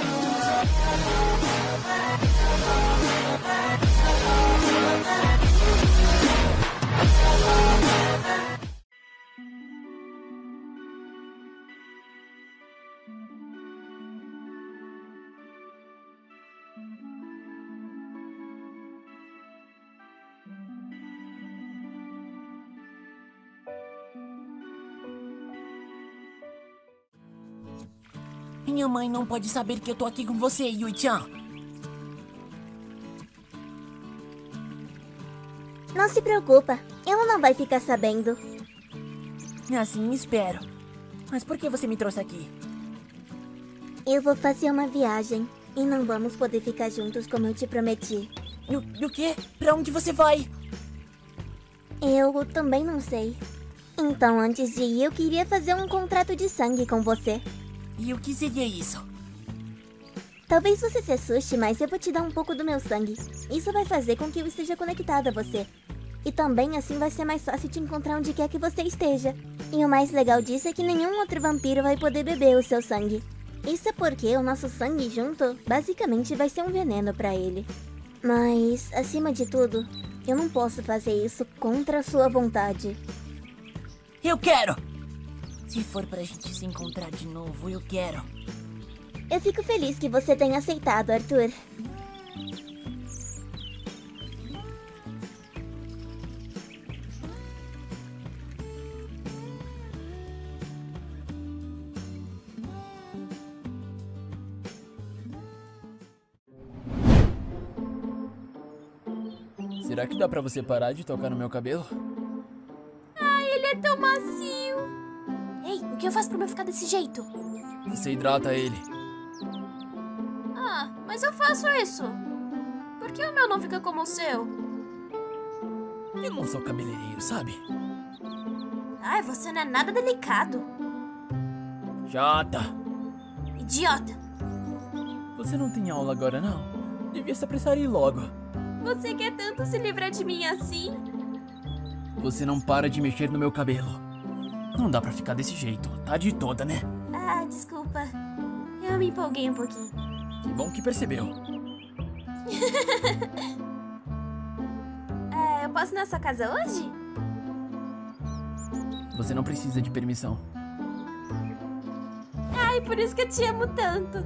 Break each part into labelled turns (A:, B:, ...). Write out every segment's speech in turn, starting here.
A: Minha mãe não pode saber que eu tô aqui com você, Yui-chan.
B: Não se preocupa, ela não vai ficar sabendo.
A: Assim espero. Mas por que você me trouxe aqui?
B: Eu vou fazer uma viagem e não vamos poder ficar juntos como eu te prometi.
A: E o quê? Pra onde você vai?
B: Eu também não sei. Então, antes de ir, eu queria fazer um contrato de sangue com você.
A: E o que seria isso?
B: Talvez você se assuste, mas eu vou te dar um pouco do meu sangue. Isso vai fazer com que eu esteja conectada a você. E também assim vai ser mais fácil te encontrar onde quer que você esteja. E o mais legal disso é que nenhum outro vampiro vai poder beber o seu sangue. Isso é porque o nosso sangue junto basicamente vai ser um veneno pra ele. Mas, acima de tudo, eu não posso fazer isso contra a sua vontade.
A: Eu quero! Se for pra gente se encontrar de novo, eu quero.
B: Eu fico feliz que você tenha aceitado, Arthur.
C: Será que dá pra você parar de tocar no meu cabelo?
D: Ele é tão macio. Ei, o que eu faço pra eu ficar desse jeito?
C: Você hidrata ele.
D: Ah, mas eu faço isso. Por que o meu não fica como o seu?
C: Eu não sou cabeleireiro, sabe?
D: Ai, você não é nada delicado.
C: Chata.
D: Idiota.
C: Você não tem aula agora, não? Devia se apressar e ir logo.
D: Você quer tanto se livrar de mim assim?
C: Você não para de mexer no meu cabelo. Não dá pra ficar desse jeito, tá de toda, né?
D: Ah, desculpa. Eu me empolguei um pouquinho.
C: Que bom que percebeu.
D: Eu posso ir na sua casa hoje?
C: Você não precisa de permissão.
D: Ai, por isso que eu te amo tanto.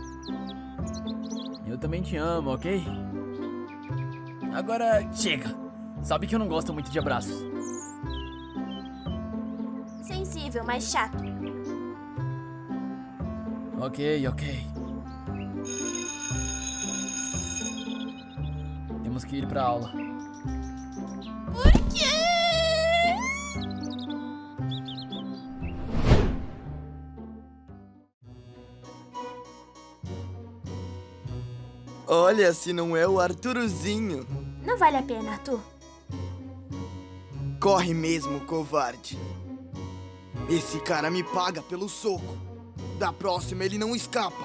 C: Eu também te amo, ok? Agora, chega. Sabe que eu não gosto muito de abraços.
D: Sensível, mas chato.
C: Ok. Temos que ir pra aula.
D: Por quê?
E: Olha, se não é o Arturozinho.
D: Não vale a pena, Arthur.
E: Corre mesmo, covarde. Esse cara me paga pelo soco. Da próxima ele não escapa.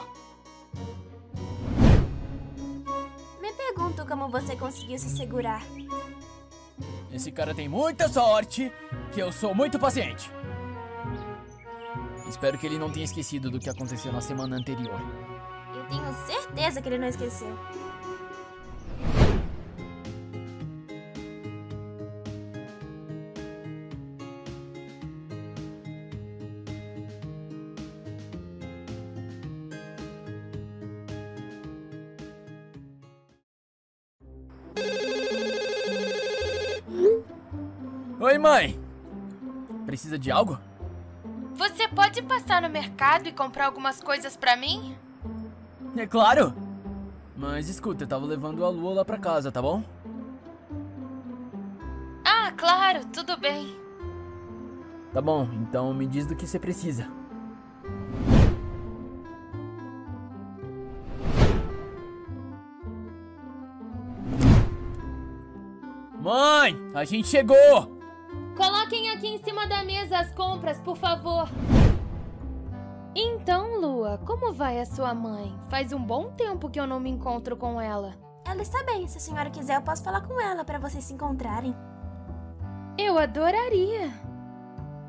D: Me pergunto como você conseguiu se segurar.
C: Esse cara tem muita sorte, que eu sou muito paciente. Espero que ele não tenha esquecido do que aconteceu na semana anterior.
D: Eu tenho certeza que ele não esqueceu.
C: Oi, mãe! Precisa de algo?
F: Você pode passar no mercado e comprar algumas coisas pra mim?
C: É claro! Mas escuta, eu tava levando a Lua lá pra casa, tá bom?
F: Ah, claro, tudo bem.
C: Tá bom, então me diz do que você precisa. Mãe, a gente chegou!
F: Coloquem aqui em cima da mesa as compras, por favor. Então, Lua, como vai a sua mãe? Faz um bom tempo que eu não me encontro com ela.
D: Ela está bem. Se a senhora quiser, eu posso falar com ela para vocês se encontrarem.
F: Eu adoraria.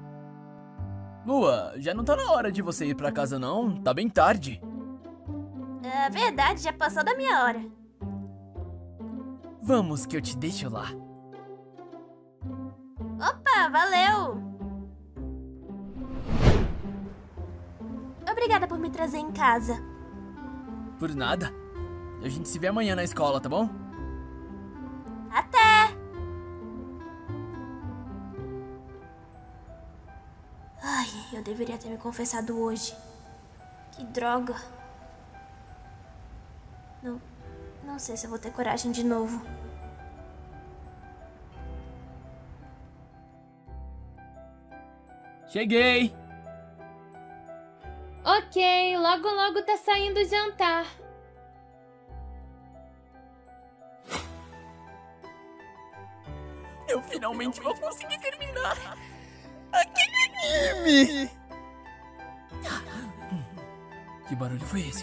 C: Lua, já não tá na hora de você ir pra casa não? Tá bem tarde.
D: É verdade, já passou da minha hora.
C: Vamos que eu te deixo lá.
D: Opa, valeu! Obrigada por me trazer em casa.
C: Por nada. A gente se vê amanhã na escola, tá bom?
D: Até! Ai, eu deveria ter me confessado hoje. Que droga. Não sei se eu vou ter coragem de novo.
C: Cheguei!
F: Ok, logo logo tá saindo o jantar.
C: Eu finalmente vou conseguir terminar aquele anime! Que barulho foi esse?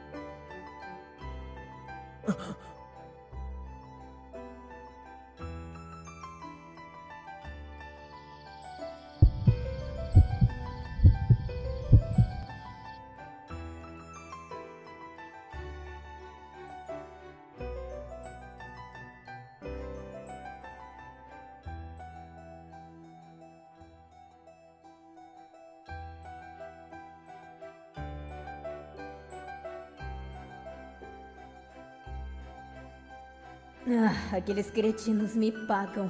B: Aqueles cretinos me pagam.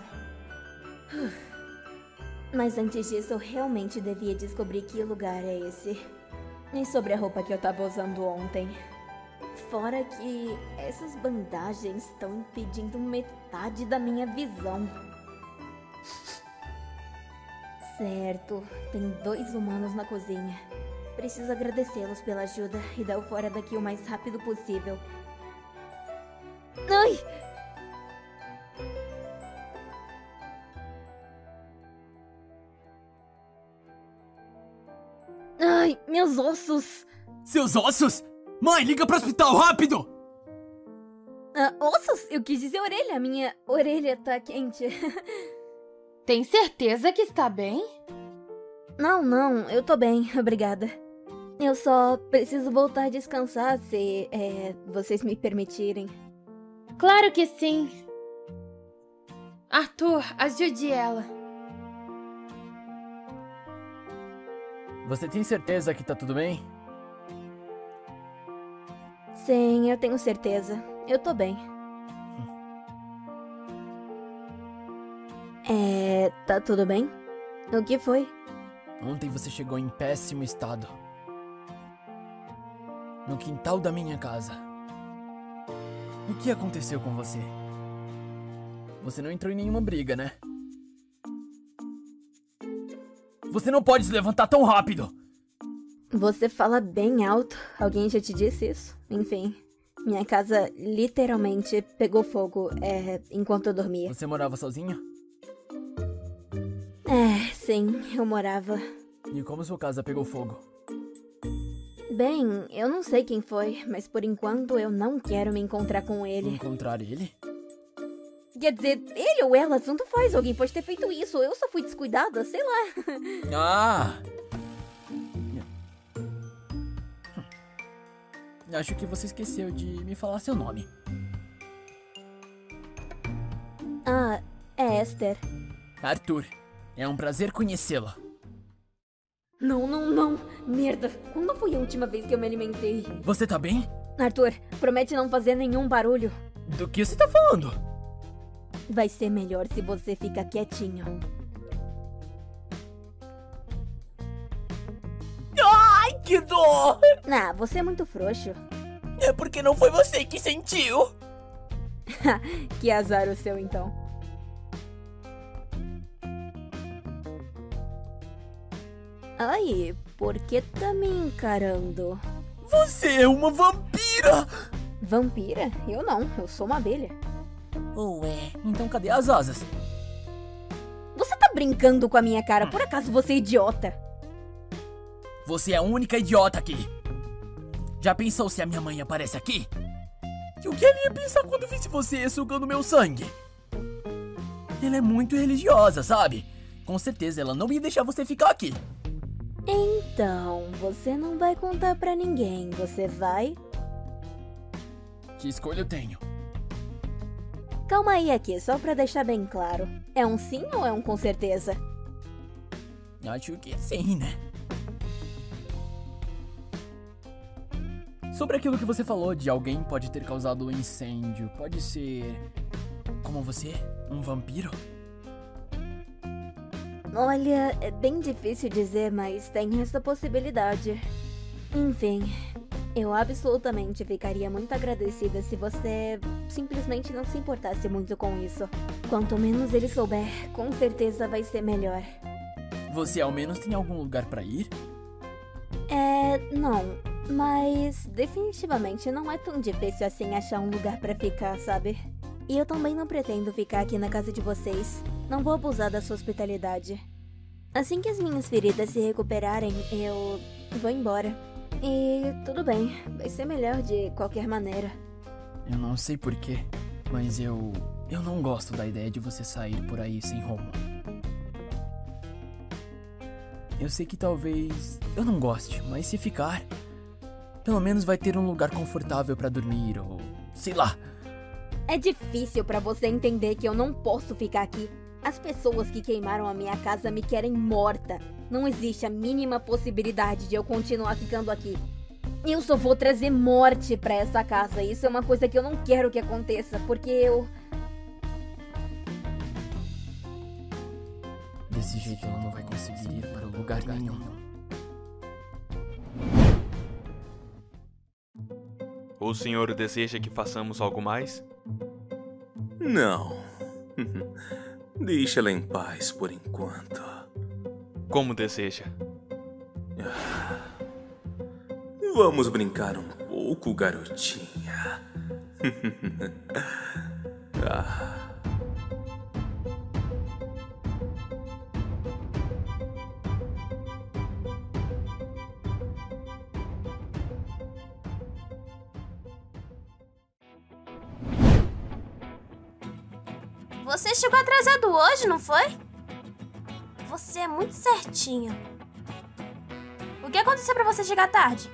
B: Mas antes disso, eu realmente devia descobrir que lugar é esse. E sobre a roupa que eu tava usando ontem. Fora que essas bandagens estão impedindo metade da minha visão. Certo, tem 2 humanos na cozinha. Preciso agradecê-los pela ajuda e dar o fora daqui o mais rápido possível. Ai! Ai, meus ossos!
C: Seus ossos? Mãe, liga pro hospital, rápido!
B: Ossos? Eu quis dizer orelha. Minha orelha tá quente.
F: Tem certeza que está bem?
B: Não, eu tô bem, obrigada. Eu só preciso voltar a descansar se vocês me permitirem.
F: Claro que sim. Arthur, ajude ela.
C: Você tem certeza que tá tudo bem?
B: Sim, eu tenho certeza. Eu tô bem. Tá tudo bem? O que foi?
C: Ontem você chegou em péssimo estado. No quintal da minha casa. O que aconteceu com você? Você não entrou em nenhuma briga, né? Você não pode se levantar tão rápido!
B: Você fala bem alto. Alguém já te disse isso? Enfim, minha casa literalmente pegou fogo enquanto eu dormia.
C: Você morava sozinha?
B: Sim, eu morava.
C: E como sua casa pegou fogo?
B: Bem, eu não sei quem foi, mas por enquanto eu não quero me encontrar com ele.
C: Encontrar ele?
B: Quer dizer, ele ou ela, tanto faz. Alguém pode ter feito isso. Eu só fui descuidada, sei lá.
C: Ah! Acho que você esqueceu de me falar seu nome.
B: É Esther.
C: Arthur, é um prazer conhecê-la.
B: Não. Merda, quando foi a última vez que eu me alimentei?
C: Você tá bem?
B: Arthur, promete não fazer nenhum barulho.
C: Do que você tá falando?
B: Vai ser melhor se você ficar quietinho.
C: Ai, que dor!
B: Você é muito frouxo.
C: É porque não foi você que sentiu.
B: Que azar o seu, então. Ai, por que tá me encarando?
C: Você é uma vampira!
B: Vampira? Eu não, eu sou uma abelha.
C: Ué, então cadê as asas?
B: Você tá brincando com a minha cara, por acaso você é idiota?
C: Você é a única idiota aqui. Já pensou se a minha mãe aparece aqui? E o que ela ia pensar quando visse você sugando meu sangue? Ela é muito religiosa, sabe? Com certeza ela não ia deixar você ficar aqui.
B: Então, você não vai contar pra ninguém, você vai?
C: Que escolha eu tenho?
B: Calma aí aqui, só pra deixar bem claro. É um sim ou é um com certeza?
C: Acho que sim, né? Sobre aquilo que você falou de alguém pode ter causado o incêndio, pode ser... como você? Um vampiro?
B: Olha, é bem difícil dizer, mas tem essa possibilidade. Enfim, eu absolutamente ficaria muito agradecida se você simplesmente não se importasse muito com isso. Quanto menos ele souber, com certeza vai ser melhor.
C: Você ao menos tem algum lugar pra ir?
B: Não. Mas definitivamente não é tão difícil assim achar um lugar pra ficar, sabe? E eu também não pretendo ficar aqui na casa de vocês. Não vou abusar da sua hospitalidade. Assim que as minhas feridas se recuperarem, eu vou embora. E tudo bem, vai ser melhor de qualquer maneira.
C: Eu não sei porquê, mas eu não gosto da ideia de você sair por aí sem rumo. Eu sei que talvez eu não goste, mas se ficar, pelo menos vai ter um lugar confortável pra dormir ou sei lá.
B: É difícil pra você entender que eu não posso ficar aqui. As pessoas que queimaram a minha casa me querem morta. Não existe a mínima possibilidade de eu continuar ficando aqui. Eu só vou trazer morte pra essa casa. Isso é uma coisa que eu não quero que aconteça, porque eu...
C: Desse jeito ela não vai conseguir ir para lugar nenhum.
G: O senhor deseja que façamos algo mais?
H: Não. Deixa ela em paz por enquanto.
G: Como deseja?
H: Vamos brincar um pouco, garotinha.
D: Você chegou atrasado hoje, não foi? Você é muito certinho. O que aconteceu pra você chegar tarde?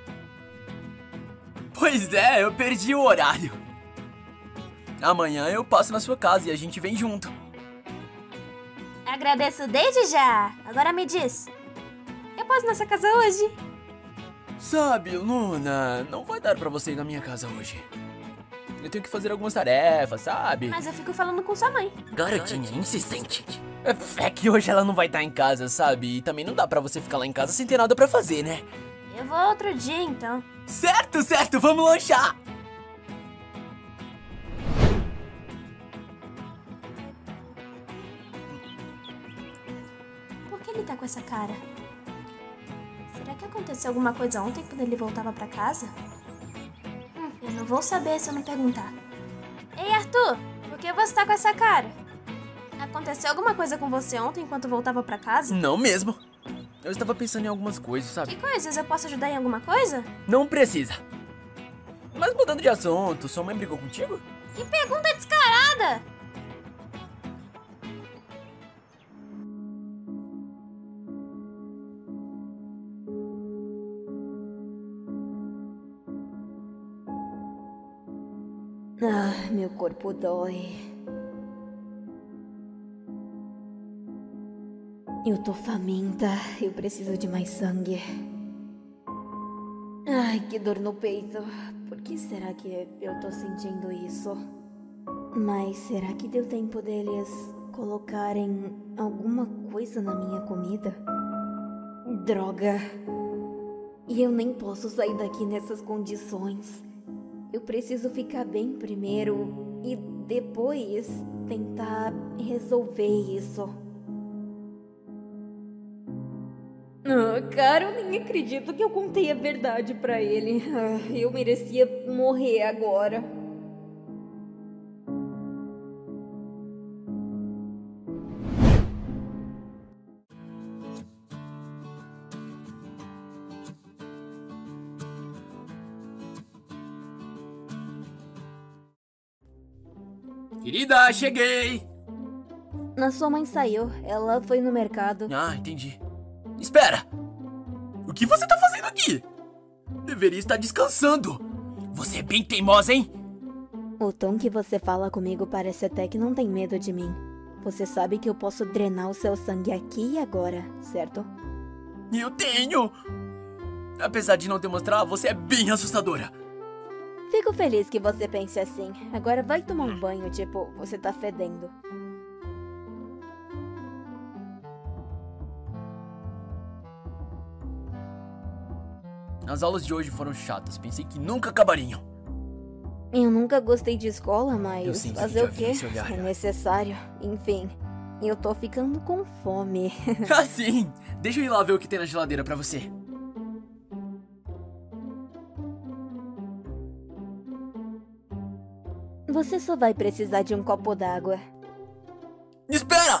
C: Pois é, eu perdi o horário. Amanhã eu passo na sua casa e a gente vem junto.
D: Agradeço desde já. Agora me diz, eu posso ir nessa casa hoje?
C: Sabe, Luna, não vai dar pra você ir na minha casa hoje. Eu tenho que fazer algumas tarefas, sabe?
D: Mas eu fico falando com sua mãe.
C: Garotinha insistente. É que hoje ela não vai estar em casa, sabe? E também não dá pra você ficar lá em casa sem ter nada pra fazer, né?
D: Eu vou outro dia, então.
C: Certo, vamos lanchar!
D: Por que ele tá com essa cara? Será que aconteceu alguma coisa ontem quando ele voltava pra casa? Eu não vou saber se eu não perguntar. Ei, Arthur, por que você tá com essa cara? Aconteceu alguma coisa com você ontem enquanto voltava pra casa?
C: Não mesmo. Eu estava pensando em algumas coisas, sabe?
D: Que coisas? Eu posso ajudar em alguma coisa?
C: Não precisa. Mas mudando de assunto, sua mãe brigou contigo?
D: Que pergunta descarada!
B: Ah, meu corpo dói. Eu tô faminta, eu preciso de mais sangue. Ai, que dor no peito. Por que será que eu tô sentindo isso? Mas será que deu tempo deles colocarem alguma coisa na minha comida? Droga! E eu nem posso sair daqui nessas condições. Eu preciso ficar bem primeiro e depois tentar resolver isso. Cara, eu nem acredito que eu contei a verdade pra ele. Eu merecia morrer agora.
C: Querida, cheguei!
B: A sua mãe saiu, ela foi no mercado.
C: Ah, entendi. Espera! O que você tá fazendo aqui? Deveria estar descansando. Você é bem teimosa, hein?
B: O tom que você fala comigo parece até que não tem medo de mim. Você sabe que eu posso drenar o seu sangue aqui e agora, certo?
C: Eu tenho! Apesar de não demonstrar, você é bem assustadora.
B: Fico feliz que você pense assim. Agora vai tomar um banho, tipo, você tá fedendo.
C: As aulas de hoje foram chatas, pensei que nunca acabariam.
B: Eu nunca gostei de escola,
C: Eu
B: mas
C: sempre
B: fazer
C: já
B: o
C: vi
B: quê?
C: esse olhar.
B: É necessário. Enfim, eu tô ficando com fome.
C: Ah, sim! Deixa eu ir lá ver o que tem na geladeira pra você.
B: Você só vai precisar de um copo d'água.
C: Espera!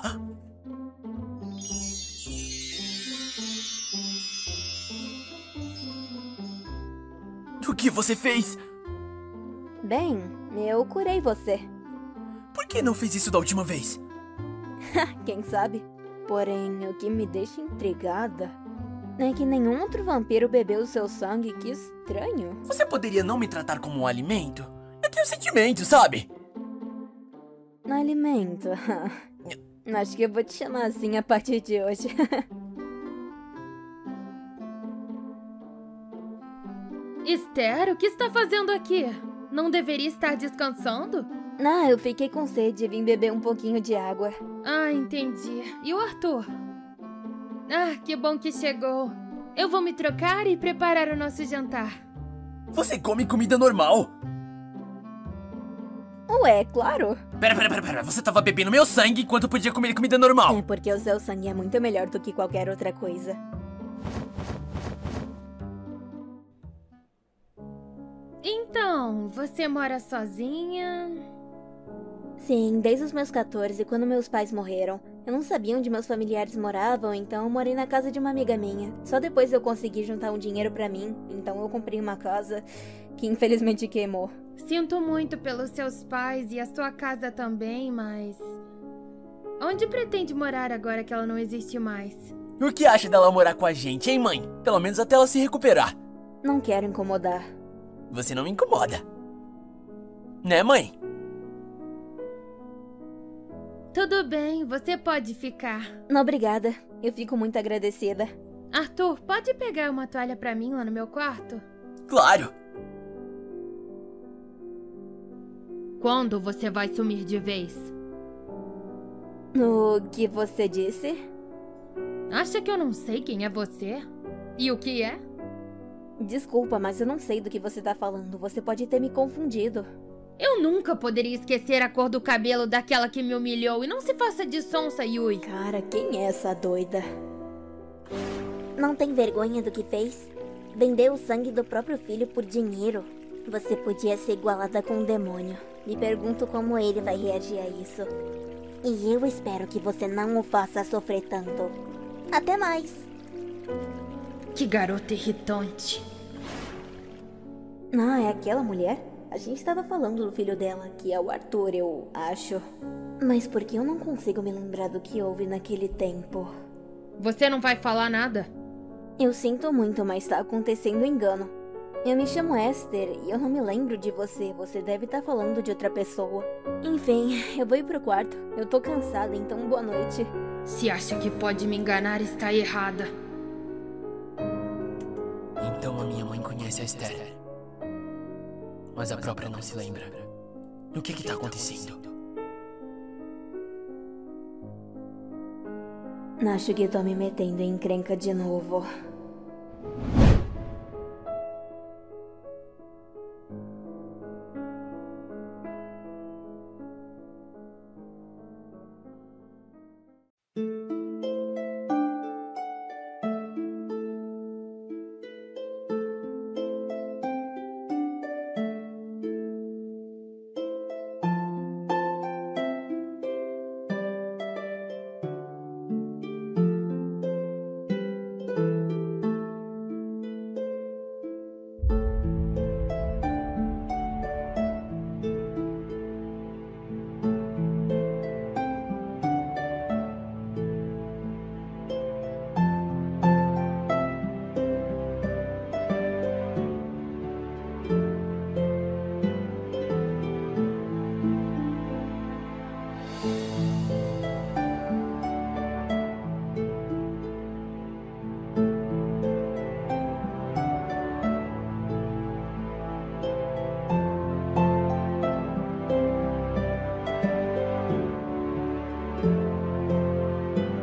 C: O que você fez?
B: Bem, eu curei você.
C: Por que não fez isso da última vez?
B: Quem sabe? Porém, o que me deixa intrigada é que nenhum outro vampiro bebeu o seu sangue. Que estranho.
C: Você poderia não me tratar como um alimento? Eu tenho sentimentos, sabe?
B: Alimento. Acho que eu vou te chamar assim a partir de hoje.
F: Esther, o que está fazendo aqui? Não deveria estar descansando?
B: Eu fiquei com sede e vim beber um pouquinho de água.
F: Ah, entendi. E o Arthur? Ah, que bom que chegou. Eu vou me trocar e preparar o nosso jantar.
C: Você come comida normal?
B: Ué, claro.
C: Pera. Você tava bebendo meu sangue enquanto eu podia comer comida normal.
B: É porque o seu sangue é muito melhor do que qualquer outra coisa.
F: Então, você mora sozinha?
B: Sim, desde os meus 14, quando meus pais morreram. Eu não sabia onde meus familiares moravam, então eu morei na casa de uma amiga minha. Só depois eu consegui juntar um dinheiro pra mim, então eu comprei uma casa que infelizmente queimou.
F: Sinto muito pelos seus pais e a sua casa também, mas... onde pretende morar agora que ela não existe mais?
C: O que acha dela morar com a gente, hein, mãe? Pelo menos até ela se recuperar.
B: Não quero incomodar.
C: Você não me incomoda. Né, mãe?
F: Tudo bem, você pode ficar.
B: Não, obrigada. Eu fico muito agradecida.
F: Arthur, pode pegar uma toalha pra mim lá no meu quarto?
C: Claro.
F: Quando você vai sumir de vez?
B: O que você disse?
F: Acha que eu não sei quem é você? E o que é?
B: Desculpa, mas eu não sei do que você tá falando. Você pode ter me confundido.
F: Eu nunca poderia esquecer a cor do cabelo daquela que me humilhou. E não se faça de sonsa, Yui.
B: Cara, quem é essa doida? Não tem vergonha do que fez? Vendeu o sangue do próprio filho por dinheiro. Você podia ser igualada com um demônio. Me pergunto como ele vai reagir a isso. E eu espero que você não o faça sofrer tanto. Até mais.
F: Que garota irritante.
B: Ah, é aquela mulher? A gente estava falando do filho dela, que é o Arthur, eu acho. Mas por que eu não consigo me lembrar do que houve naquele tempo?
F: Você não vai falar nada?
B: Eu sinto muito, mas tá acontecendo um engano. Eu me chamo Esther e eu não me lembro de você. Você deve estar falando de outra pessoa. Enfim, eu vou ir pro quarto. Eu tô cansada, então boa noite.
F: Se acha que pode me enganar, está errada.
C: Então a minha mãe conhece a Esther. Mas a própria não se lembra. O que tá acontecendo?
B: Acho que tô me metendo em encrenca de novo.